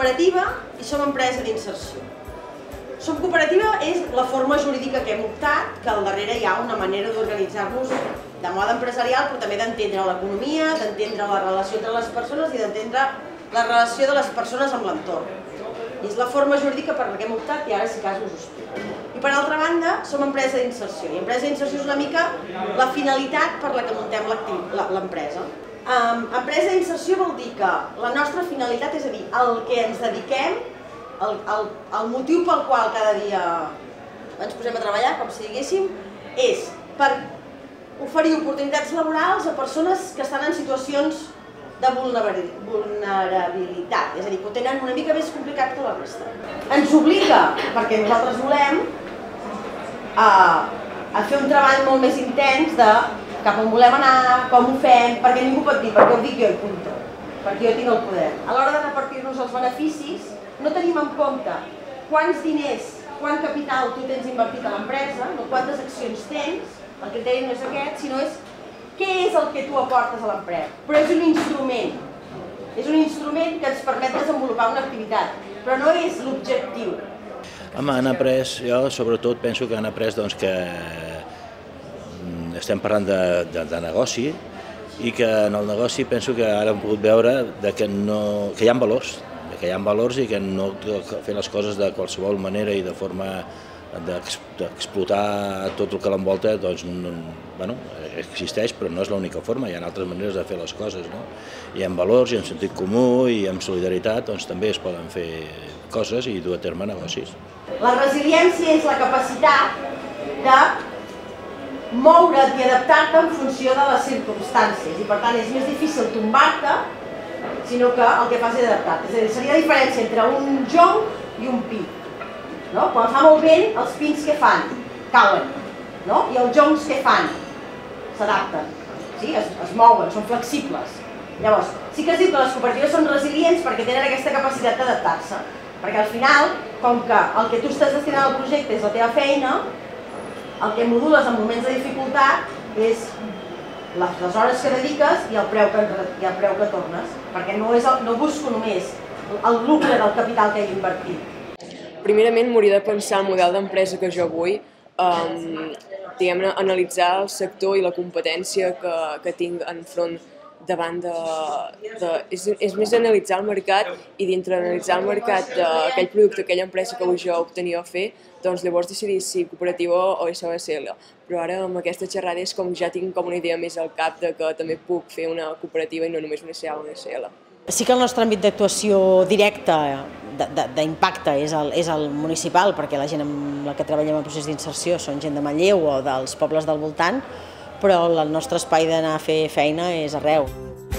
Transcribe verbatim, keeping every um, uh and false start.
cooperativa i som empresa d'inserció. Som cooperativa és la forma jurídica que hem optat, que al darrere hi ha una manera d'organitzar-nos de mode empresarial, però també d'entendre l'economia, d'entendre la relació entre les persones i d'entendre la relació de les persones amb l'entorn. I és la forma jurídica per la que hem optat i ara si cas us ho explico. I per altra banda, som empresa d'inserció. I empresa d'inserció és una mica la finalitat per la que muntem l'empresa. Empresa d'inserció vol dir que la nostra finalitat, és a dir, el que ens dediquem, el motiu pel qual cada dia ens posem a treballar, com si diguéssim, és per oferir oportunitats laborals a persones que estan en situacions de vulnerabilitat, és a dir, que ho tenen una mica més complicat que la resta. Ens obliga, perquè nosaltres volem, a fer un treball molt més intens de cap on volem anar, com ho fem, perquè ningú pot dir, perquè ho dic jo i punt, perquè jo tinc el poder. A l'hora de repartir-nos els beneficis, no tenim en compte quants diners, quant capital tu tens invertit a l'empresa, no quantes accions tens, el criteri no és aquest, sinó és què és el que tu aportes a l'empresa. Però és un instrument, és un instrument que ens permet desenvolupar una activitat, però no és l'objectiu. Home, han après, jo sobretot penso que han après doncs, que estem parlant de, de, de negoci i que en el negoci penso que ara hem pogut veure de que, no, que hi ha valors, que hi ha valors i que no fer les coses de qualsevol manera i de forma d'explotar tot el que l'envolta, doncs, bueno, existeix, però no és l'única forma, hi ha altres maneres de fer les coses, no? I amb valors, i amb sentit comú, i amb solidaritat, doncs també es poden fer coses i dur a terme negocis. La resiliència és la capacitat de moure't i adaptar-te en funció de les circumstàncies, i per tant és més difícil tombar-te, sinó que el que fas és adaptar-te. És a dir, seria la diferència entre un jonc i un pi. Quan fa molt vent, els pins què fan? Cauen. I els joncs què fan? S'adapten, es mouen, són flexibles. Llavors, sí que es diu que les cooperatives són resilients perquè tenen aquesta capacitat d'adaptar-se. Perquè al final, com que el que tu estàs destinant al projecte és la teva feina, el que modules en moments de dificultat és les hores que dediques i el preu que tornes. Perquè no busco només el lucre del capital que he invertit. Primerament, m'hauria de pensar el model d'empresa que jo vull, diguem-ne, analitzar el sector i la competència que tinc enfront davant de... És més analitzar el mercat i dintre d'analitzar el mercat d'aquell producte, aquella empresa que vull jo obtenir o fer, doncs llavors decidir si cooperativa o S O S L. Però ara amb aquesta xerrada és com ja tinc com una idea més al cap de que també puc fer una cooperativa i no només una S A o una S L. Sí que el nostre àmbit d'actuació directa d'impacte és el municipal, perquè la gent amb la que treballem en procés d'inserció són gent de Manlleu o dels pobles del voltant, però el nostre espai d'anar a fer feina és arreu.